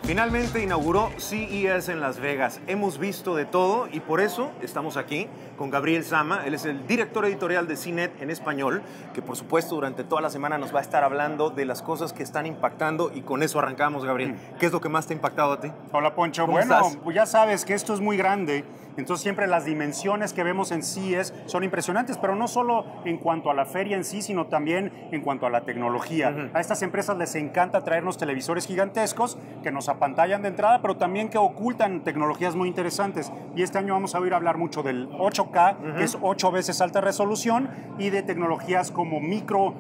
Finalmente inauguró CES en Las Vegas. Hemos visto de todo y por eso estamos aquí con Gabriel Sama. Él es el director editorial de CNET en español, que por supuesto durante toda la semana nos va a estar hablando de las cosas que están impactando y con eso arrancamos, Gabriel. ¿Qué es lo que más te ha impactado a ti? Hola, Poncho. ¿Cómo Bueno, estás? pues ya sabes que esto es muy grande, entonces siempre las dimensiones que vemos en CES son impresionantes, pero no solo en cuanto a la feria en sí, sino también en cuanto a la tecnología. A estas empresas les encanta traernos televisores gigantescos que nos apantallan de entrada, pero también que ocultan tecnologías muy interesantes. Y este año vamos a oír hablar mucho del 8K, que es 8 veces alta resolución, y de tecnologías como micro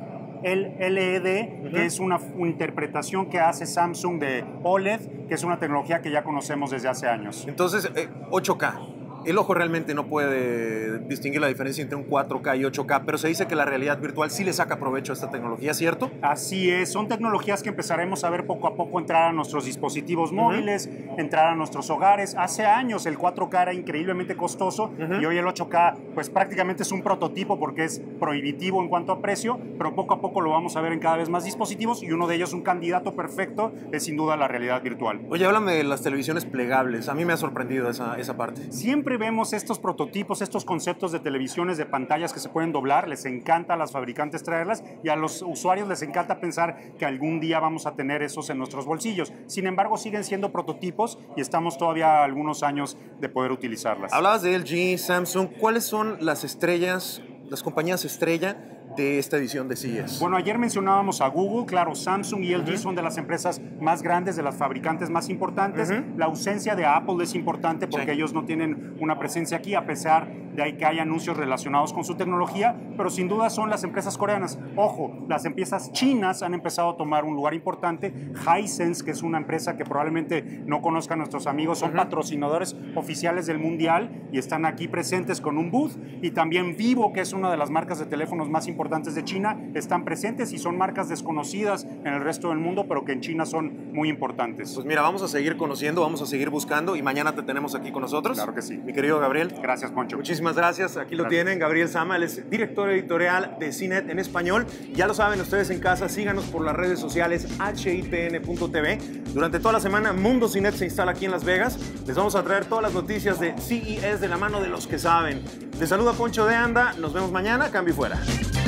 LED, que es una interpretación que hace Samsung de OLED, que es una tecnología que ya conocemos desde hace años. Entonces, 8K. El ojo realmente no puede distinguir la diferencia entre un 4K y 8K, pero se dice que la realidad virtual sí le saca provecho a esta tecnología, ¿cierto? Así es, son tecnologías que empezaremos a ver poco a poco entrar a nuestros dispositivos móviles, entrar a nuestros hogares. Hace años el 4K era increíblemente costoso y hoy el 8K pues prácticamente es un prototipo porque es prohibitivo en cuanto a precio, pero poco a poco lo vamos a ver en cada vez más dispositivos y uno de ellos, un candidato perfecto, es sin duda la realidad virtual. Oye, háblame de las televisiones plegables. A mí me ha sorprendido esa parte. Siempre vemos estos prototipos, estos conceptos de televisiones, de pantallas que se pueden doblar, les encanta a las fabricantes traerlas y a los usuarios les encanta pensar que algún día vamos a tener esos en nuestros bolsillos. Sin embargo, siguen siendo prototipos y estamos todavía a algunos años de poder utilizarlas. Hablabas de LG, Samsung. ¿Cuáles son las estrellas, las compañías estrella de esta edición de CES? Bueno, ayer mencionábamos a Google, claro, Samsung y LG son de las empresas más grandes, de las fabricantes más importantes. La ausencia de Apple es importante porque ellos no tienen una presencia aquí, a pesar de que hay anuncios relacionados con su tecnología, pero sin duda son las empresas coreanas. Ojo, las empresas chinas han empezado a tomar un lugar importante. Hisense, que es una empresa que probablemente no conozcan nuestros amigos, son patrocinadores oficiales del Mundial y están aquí presentes con un booth. Y también Vivo, que es una de las marcas de teléfonos más importantes de China, están presentes y son marcas desconocidas en el resto del mundo, pero que en China son muy importantes. Pues mira, vamos a seguir conociendo, vamos a seguir buscando y mañana te tenemos aquí con nosotros. Claro que sí. Mi querido Gabriel. Gracias, Poncho. Muchísimas gracias. Aquí lo tienen, Gabriel Sama, él es director editorial de CNET en español. Ya lo saben ustedes en casa, síganos por las redes sociales hitn.tv. Durante toda la semana, Mundo CNET se instala aquí en Las Vegas. Les vamos a traer todas las noticias de CES de la mano de los que saben. Les saluda Poncho de Anda, nos vemos mañana, cambio y fuera.